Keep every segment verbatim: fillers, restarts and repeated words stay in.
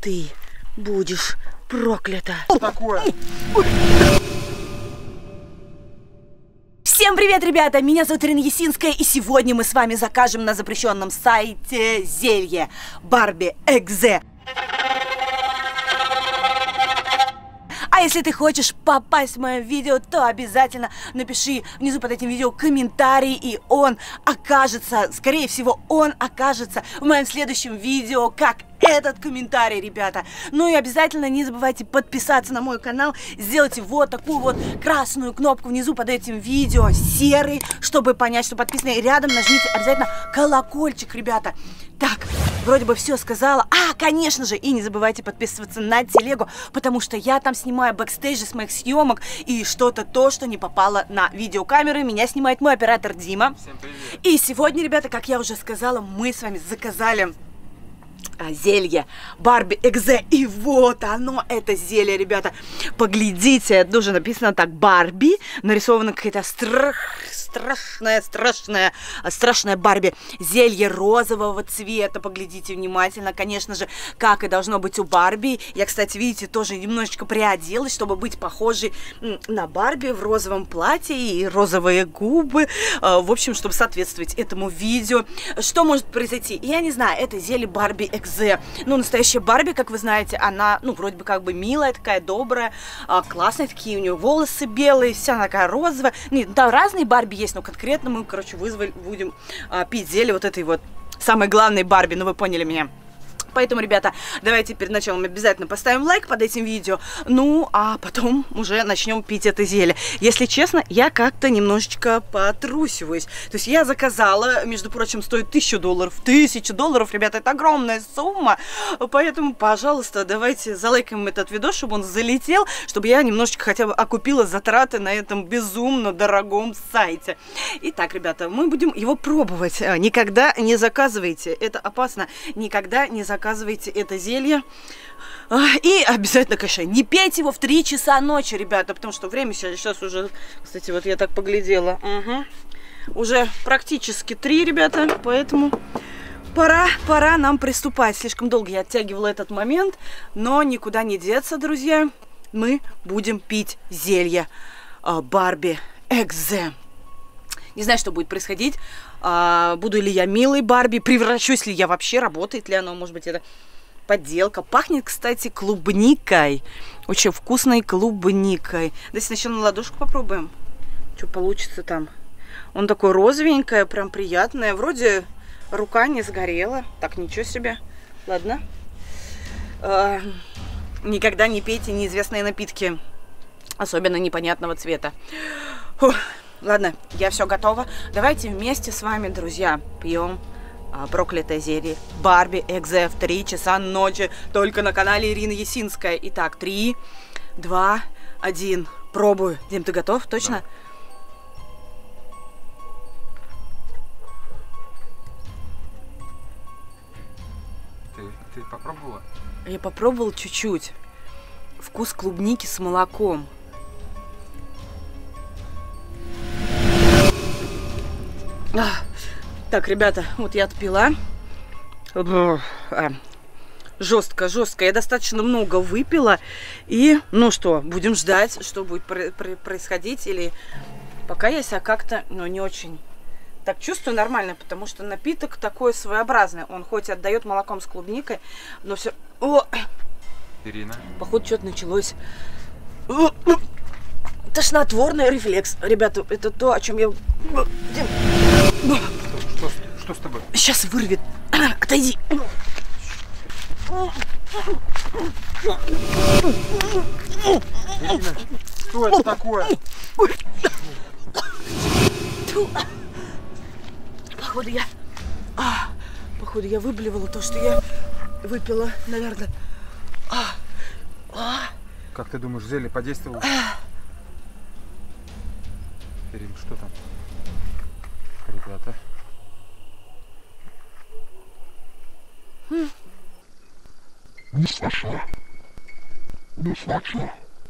ты будешь проклята. Что такое? Всем привет, ребята! Меня зовут Ирина Ясинская, и сегодня мы с вами закажем на запрещенном сайте зелье Барби Экзе. А если ты хочешь попасть в мое видео, то обязательно напиши внизу под этим видео комментарий, и он окажется, скорее всего, он окажется в моем следующем видео, как этот комментарий, ребята. Ну и обязательно не забывайте подписаться на мой канал, сделайте вот такую вот красную кнопку внизу под этим видео, серый, чтобы понять, что подписаны, и рядом нажмите обязательно колокольчик, ребята. Так, вроде бы все сказала. А, конечно же, и не забывайте подписываться на телегу, потому что я там снимаю бэкстейджи с моих съемок и что-то то, что не попало на видеокамеры. Меня снимает мой оператор Дима. Всем привет. И сегодня, ребята, как я уже сказала, мы с вами заказали зелье Барби Экзе. И вот оно, это зелье, ребята. Поглядите, тоже написано так: Барби. Нарисована какая-то страх, страшная, страшная, страшная Барби. Зелье розового цвета. Поглядите внимательно, конечно же, как и должно быть у Барби. Я, кстати, видите, тоже немножечко приоделась, чтобы быть похожей на Барби в розовом платье и розовые губы. В общем, чтобы соответствовать этому видео. Что может произойти? Я не знаю, это зелье Барби Экзе. Ну, настоящая Барби, как вы знаете, она, ну, вроде бы как бы милая, такая добрая, классная, такие у нее волосы белые, вся она такая розовая. Нет, да, разные Барби есть, но конкретно мы, короче, вызвали, будем а, пить зелье вот этой вот самой главной Барби, ну, вы поняли меня. Поэтому, ребята, давайте перед началом обязательно поставим лайк под этим видео, ну, а потом уже начнем пить это зелье. Если честно, я как-то немножечко потрусиваюсь. То есть я заказала, между прочим, стоит тысячу долларов. Тысяча долларов, ребята, это огромная сумма. Поэтому, пожалуйста, давайте залайкаем этот видос, чтобы он залетел, чтобы я немножечко хотя бы окупила затраты на этом безумно дорогом сайте. Итак, ребята, мы будем его пробовать. Никогда не заказывайте, это опасно. Никогда не заказывайте. Заказывайте это зелье. И обязательно, конечно, не пейте его в три часа ночи, ребята, потому что время сейчас, сейчас уже, кстати, вот я так поглядела. Угу. Уже практически три, ребята, поэтому пора, пора нам приступать. Слишком долго я оттягивала этот момент, но никуда не деться, друзья. Мы будем пить зелье Барби Экзе. Не знаю, что будет происходить. А, буду ли я милой Барби, превращусь ли я вообще, работает ли оно, может быть, это подделка. Пахнет, кстати, клубникой. Очень вкусной клубникой. Давайте сначала на ладошку попробуем. Что получится там. Он такой розовенький, прям приятное. Вроде рука не сгорела. Так, ничего себе. Ладно. А, никогда не пейте неизвестные напитки. Особенно непонятного цвета. Фух. Ладно, я все готова. Давайте вместе с вами, друзья, пьем а, проклятое зелье Барби Экзе в три часа ночи. Только на канале Ирина Ясинская. Итак, три, два, один. Пробую. Дим, ты готов? Точно? Да. Ты, ты попробовала? Я попробовала чуть-чуть. Вкус клубники с молоком. Так, ребята, вот я отпила. Жестко, жестко. Я достаточно много выпила. И, ну что, будем ждать, что будет происходить. Или пока я себя как-то, ну, не очень так чувствую нормально, потому что напиток такой своеобразный. Он хоть отдает молоком с клубникой, но все... О! Ирина. Походу, что-то началось. Тошнотворный рефлекс. Ребята, это то, о чем я... Что, что, что с тобой? Сейчас вырвет. Отойди. Ирина, что это такое? Походу я... А, походу я выблевала то, что я выпила, наверное. А, а. Как ты думаешь, зелье подействовало? Ирина, что там? Ребята. Не слышала. Не слышала.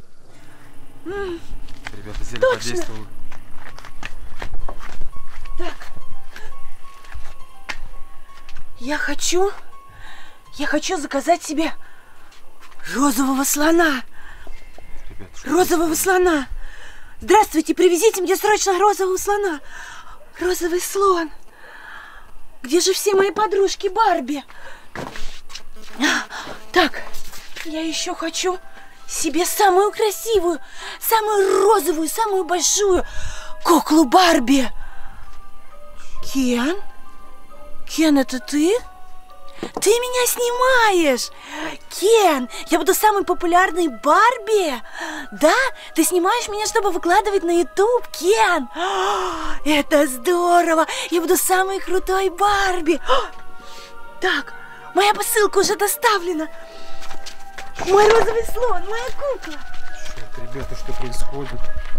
Ребята, зелье подействовало. Так. Я хочу... Я хочу заказать себе розового слона. Ребят, что Розового происходит? слона. Здравствуйте, привезите мне срочно розового слона. Розовый слон. Где же все мои подружки Барби? Так, я еще хочу себе самую красивую, самую розовую, самую большую куклу Барби. Кен? Кен, это ты? Ты меня снимаешь! Кен, я буду самой популярной Барби! Да? Ты снимаешь меня, чтобы выкладывать на ютуб, Кен? Это здорово! Я буду самой крутой Барби! Так, моя посылка уже доставлена! Мой розовый слон, моя кукла! Черт, ребята, что происходит?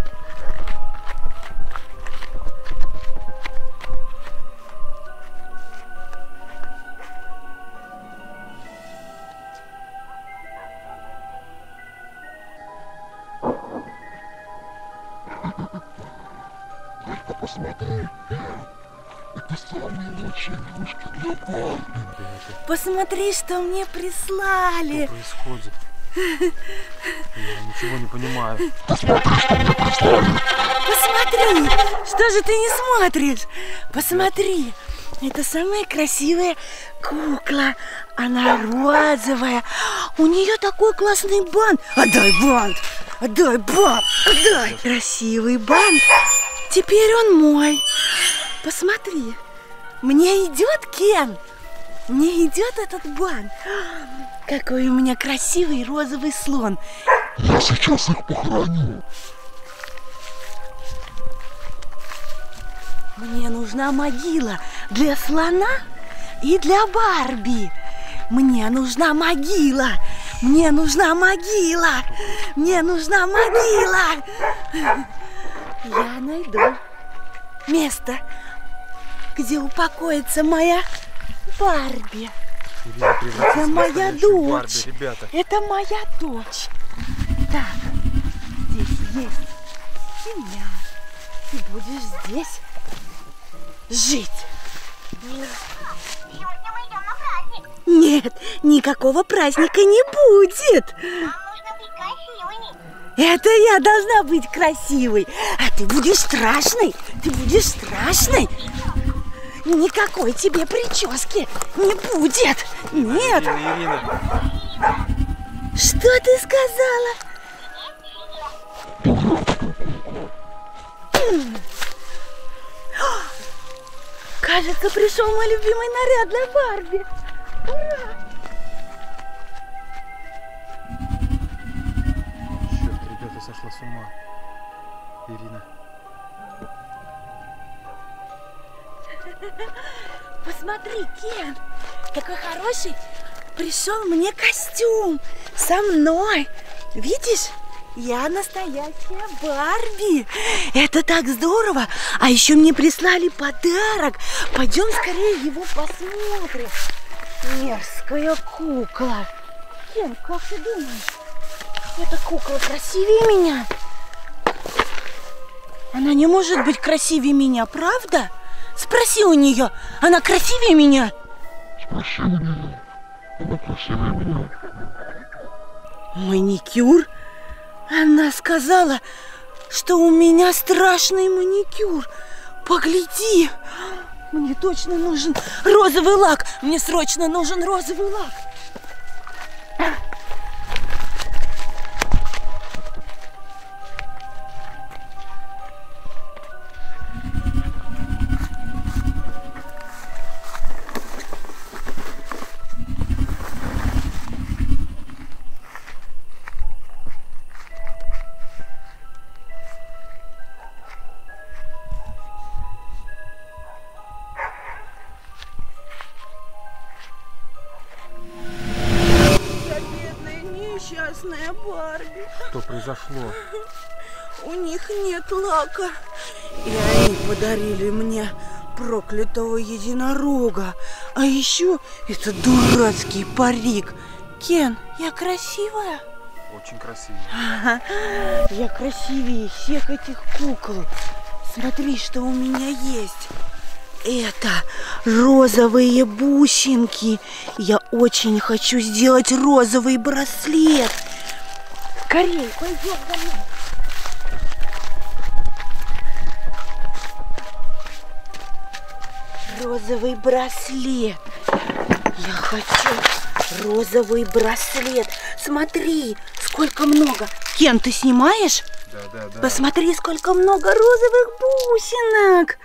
Только посмотри, это самые лучшие игрушки для Барби. Посмотри, что мне Что прислали! происходит? Я ничего не понимаю. Посмотри, что мне прислали. Посмотри! Что же ты не смотришь? Посмотри! Это самая красивая кукла. Она розовая. У нее такой классный бант. Отдай бант! Отдай бант! Отдай! Красивый бант. Теперь он мой. Посмотри. Мне идет, Кен? Мне идет этот бант. Какой у меня красивый розовый слон. Я сейчас их похороню. Мне нужна могила для слона и для Барби. Мне нужна могила. Мне нужна могила. Мне нужна могила. Я найду место, где упокоится моя Барби. Ирина превратится Это в моя настоящую Барби, дочь. ребята. Это моя дочь. Так, здесь есть семья. Ты будешь здесь жить. Сегодня мы идем на праздник. Нет, никакого праздника не будет. Нам нужно быть красивыми. Это я должна быть красивой. А ты будешь страшной. Ты будешь страшной. Никакой тебе прически не будет. Нет. Ирина, Ирина. Что ты сказала? Кажется, пришел мой любимый наряд для Барби. Черт, ребята, сошла с ума. Ирина. Посмотри, Кен, какой хороший пришел мне костюм со мной. Видишь? Я настоящая Барби. Это так здорово. А еще мне прислали подарок. Пойдем скорее его посмотрим. Мерзкая кукла. Кен, как ты думаешь, эта кукла красивее меня? Она не может быть красивее меня, правда? Спроси у нее, она красивее меня? Спроси у нее. Она красивее меня. Маникюр? Она сказала, что у меня страшный маникюр. Погляди, мне точно нужен розовый лак. Мне срочно нужен розовый лак. Несчастная Барби. Что произошло? У них нет лака. И они подарили мне проклятого единорога. А еще этот дурацкий парик. Кен, я красивая? Очень красиво. Ага, я красивее всех этих кукол. Смотри, что у меня есть. это розовые бусинки. Я очень хочу сделать розовый браслет. Скорей, пойдем за мной. Розовый браслет. Я хочу розовый браслет. Смотри, сколько много. Кен, ты снимаешь? Да, да, да. Посмотри, сколько много розовых бусинок.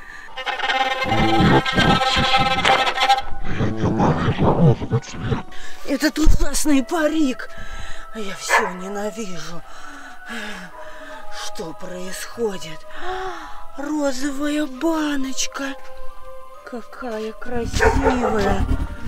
Этот ужасный парик. Я все ненавижу. Что происходит? Розовая баночка. Какая красивая.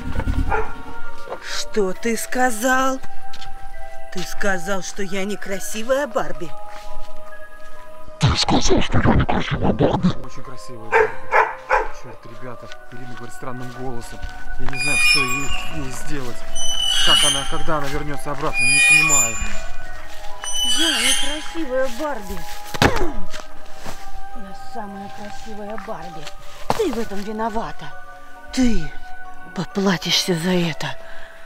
Что ты сказал? Ты сказал, что я некрасивая Барби? Ты сказал, что я некрасивая Барби? Очень красивая Барби. Черт, ребята, Ирина говорит странным голосом. Я не знаю, что ей, ей сделать. Как она, когда она вернется обратно, не понимаю. Я некрасивая Барби. Я самая красивая Барби. Ты в этом виновата. Ты поплатишься за это.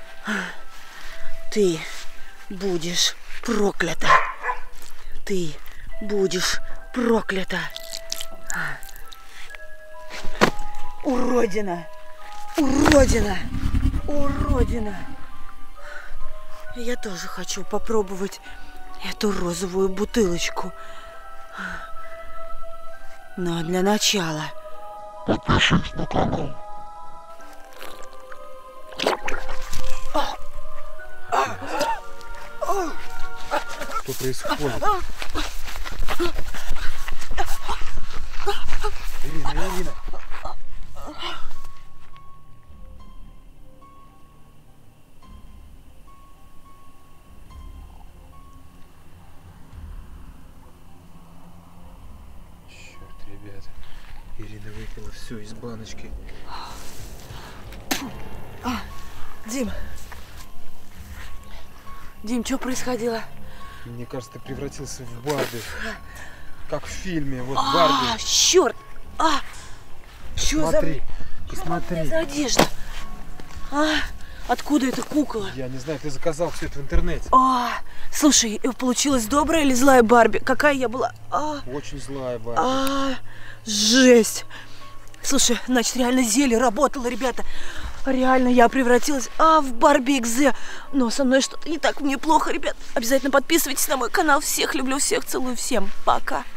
Ты будешь проклята. Ты будешь проклята. Уродина! Уродина! Уродина! Я тоже хочу попробовать эту розовую бутылочку. Но для начала... Подпишись на канал. Что происходит? Ирина, Ирина. Черт, ребята. Ирина выпила все из баночки. А, Дим. Дим, что происходило? Мне кажется, ты превратился в Барби. Как в фильме, вот А, Барби. черт! А, что за... Смотри, Что посмотри. за одежда? А, откуда эта кукла? Я не знаю, ты заказал все это в интернете. А, слушай, получилась добрая или злая Барби? Какая я была? А, Очень злая Барби. а, жесть. Слушай, значит, реально зелье работало, ребята. Реально я превратилась а, в Барби Экзе. Но со мной что-то не так, мне плохо, ребят. Обязательно подписывайтесь на мой канал. Всех люблю, всех целую, всем пока.